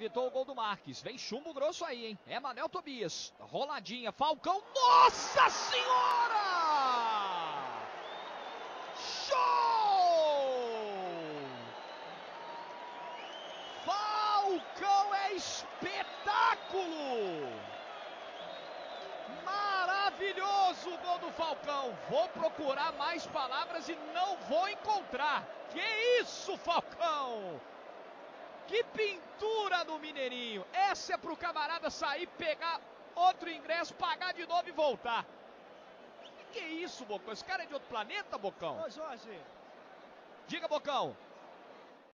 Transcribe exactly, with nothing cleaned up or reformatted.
evitou o gol do Marques. Vem chumbo grosso aí, hein? É Manel Tobias. Roladinha, Falcão. Nossa Senhora! Show! Falcão é espetáculo! Maravilhoso o gol do Falcão. Vou procurar mais palavras e não vou encontrar. Que isso, Falcão! Que pintura no Mineirinho. Essa é pro camarada sair, pegar outro ingresso, pagar de novo e voltar. Que que é isso, Bocão? Esse cara é de outro planeta, Bocão? Ô, Jorge. Diga, Bocão.